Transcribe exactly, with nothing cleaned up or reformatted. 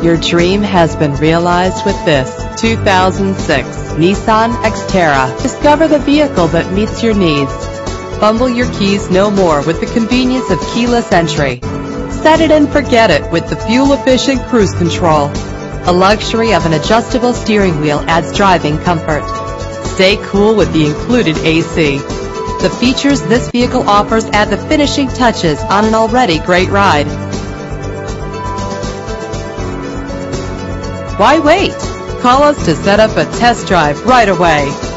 Your dream has been realized with this two thousand six Nissan Xterra. Discover the vehicle that meets your needs. Fumble your keys no more with the convenience of keyless entry. Set it and forget it with the fuel-efficient cruise control. The luxury of an adjustable steering wheel adds driving comfort. Stay cool with the included A C. The features this vehicle offers add the finishing touches on an already great ride. Why wait? Call us to set up a test drive right away.